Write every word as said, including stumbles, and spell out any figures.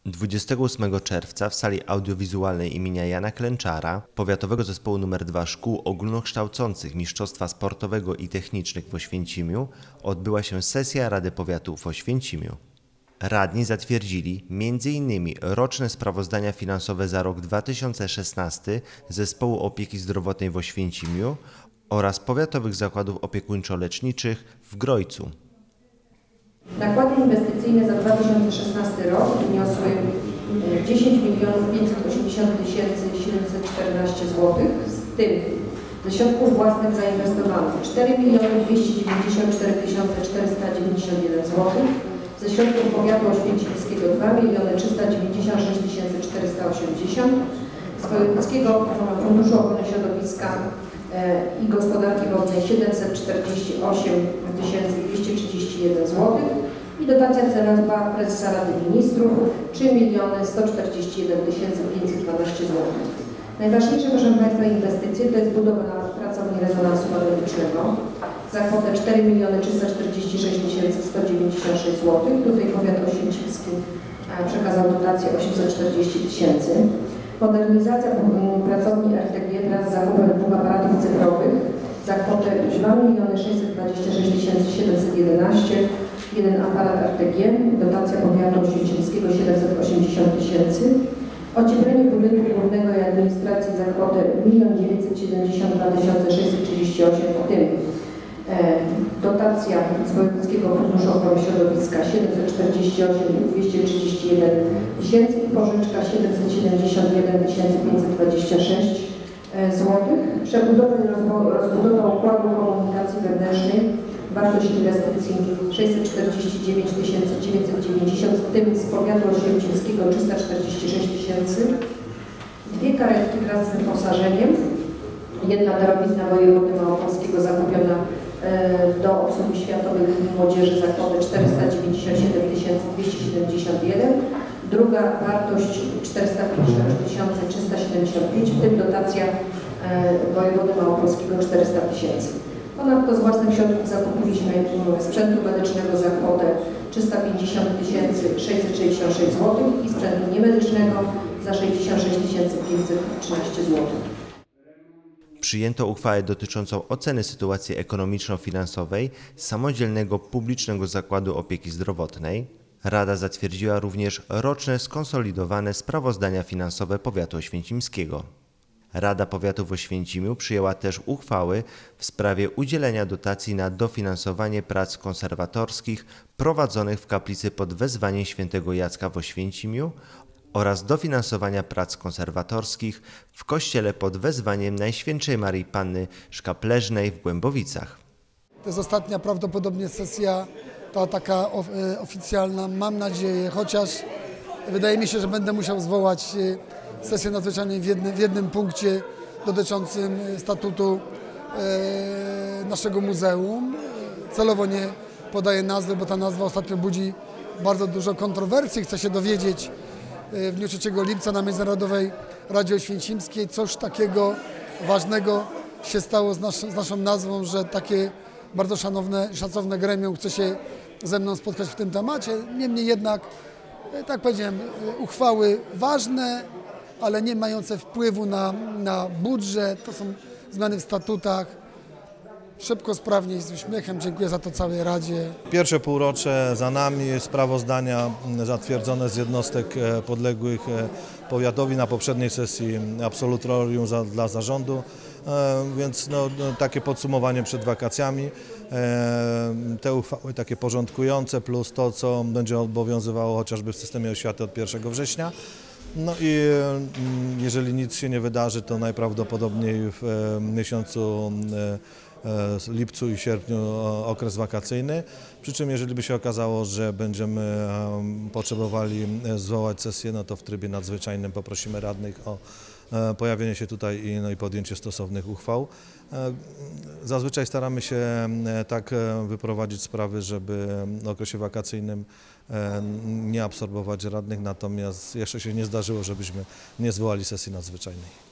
dwudziestego ósmego czerwca w sali audiowizualnej imienia Jana Klęczara Powiatowego Zespołu nr dwa Szkół Ogólnokształcących Mistrzostwa Sportowego i Technicznych w Oświęcimiu odbyła się sesja Rady Powiatu w Oświęcimiu. Radni zatwierdzili między innymi roczne sprawozdania finansowe za rok dwa tysiące szesnasty Zespołu Opieki Zdrowotnej w Oświęcimiu oraz Powiatowych Zakładów Opiekuńczo-Leczniczych w Grojcu. Nakłady inwestycyjne za dwa tysiące szesnasty rok wyniosły dziesięć milionów pięćset osiemdziesiąt tysięcy siedemset czternaście złotych, z tym ze środków własnych zainwestowanych cztery miliony dwieście dziewięćdziesiąt cztery tysiące czterysta dziewięćdziesiąt jeden złotych, ze środków powiatu oświęcimskiego dwa miliony trzysta dziewięćdziesiąt sześć tysięcy czterysta osiemdziesiąt, z Wojewódzkiego Funduszu Ochrony Środowiska i Gospodarki Wodnej siedemset czterdzieści osiem tysięcy dwieście trzydzieści jeden złotych i dotacja celowa Prezesa Rady Ministrów trzy miliony sto czterdzieści jeden tysięcy pięćset dwanaście złotych. Najważniejsze, proszę Państwa, inwestycje to jest budowa pracowni rezonansu magnetycznego za kwotę cztery miliony trzysta czterdzieści sześć tysięcy sto dziewięćdziesiąt sześć złotych. Tutaj powiat oświęcimski przekazał dotację osiemset czterdzieści tysięcy. Modernizacja pracowni R T G wraz z zakupem dwóch aparatów cyfrowych za kwotę dwa miliony sześćset dwadzieścia sześć tysięcy siedemset jedenaście, jeden aparat R T G, dotacja powiatu oświęcimskiego siedemset osiemdziesiąt tysięcy, ocieplenie budynku głównego i administracji za kwotę milion dziewięćset siedemdziesiąt dwa tysiące sześćset trzydzieści osiem, w tym e, dotacja z Wojewódzkiego Funduszu Ochrony Środowiska siedemset czterdzieści osiem tysięcy dwieście trzydzieści jeden tysięcy i pożyczka siedemset siedemdziesiąt jeden tysięcy pięćset dwadzieścia sześć złotych. Przebudowa i rozbudowa układu komunikacji wewnętrznej, wartość inwestycji sześćset czterdzieści dziewięć tysięcy dziewięćset dziewięćdziesiąt, w tym z powiatu oświęcimskiego trzysta czterdzieści sześć tysięcy. Dwie karetki wraz z wyposażeniem. Jedna darowizna wojewody małopolskiego zakupiona do obsługi Światowej Linii Młodzieży za kwotę czterysta dziewięćdziesiąt siedem tysięcy dwieście siedemdziesiąt jeden. Druga wartość czterysta pięćdziesiąt tysięcy trzysta siedemdziesiąt pięć, w tym dotacja wojewody małopolskiego czterysta tysięcy. Ponadto z własnych środków zakupiliśmy sprzętu medycznego za kwotę trzysta pięćdziesiąt tysięcy sześćset sześćdziesiąt sześć złotych i sprzętu niemedycznego za sześćdziesiąt sześć tysięcy pięćset trzynaście złotych. Przyjęto uchwałę dotyczącą oceny sytuacji ekonomiczno-finansowej Samodzielnego Publicznego Zakładu Opieki Zdrowotnej. Rada zatwierdziła również roczne skonsolidowane sprawozdania finansowe Powiatu Oświęcimskiego. Rada Powiatu w Oświęcimiu przyjęła też uchwały w sprawie udzielenia dotacji na dofinansowanie prac konserwatorskich prowadzonych w kaplicy pod wezwaniem świętego Jacka w Oświęcimiu oraz dofinansowania prac konserwatorskich w kościele pod wezwaniem Najświętszej Maryi Panny Szkapleżnej w Głębowicach. To jest ostatnia prawdopodobnie sesja, ta taka oficjalna, mam nadzieję, chociaż wydaje mi się, że będę musiał zwołać sesję nadzwyczajną w jednym, w jednym punkcie dotyczącym statutu naszego muzeum. Celowo nie podaję nazwy, bo ta nazwa ostatnio budzi bardzo dużo kontrowersji. Chcę się dowiedzieć w dniu trzeciego lipca na Międzynarodowej Radzie Oświęcimskiej, coś takiego ważnego się stało z, nasz, z naszą nazwą, że takie bardzo szanowne, szacowne gremium chce się ze mną spotkać w tym temacie. Niemniej jednak, tak powiedziałem, uchwały ważne, ale nie mające wpływu na, na budżet. To są zmiany w statutach. Szybko, sprawnie i z uśmiechem. Dziękuję za to całej Radzie. Pierwsze półrocze za nami, sprawozdania zatwierdzone z jednostek podległych powiatowi na poprzedniej sesji absolutorium za, dla zarządu, więc no, takie podsumowanie przed wakacjami. Te uchwały takie porządkujące plus to, co będzie obowiązywało chociażby w systemie oświaty od pierwszego września. No i jeżeli nic się nie wydarzy, to najprawdopodobniej w miesiącu lipcu i sierpniu okres wakacyjny, przy czym jeżeli by się okazało, że będziemy potrzebowali zwołać sesję, no to w trybie nadzwyczajnym poprosimy radnych o pojawienie się tutaj i, no i podjęcie stosownych uchwał. Zazwyczaj staramy się tak wyprowadzić sprawy, żeby w okresie wakacyjnym nie absorbować radnych, natomiast jeszcze się nie zdarzyło, żebyśmy nie zwołali sesji nadzwyczajnej.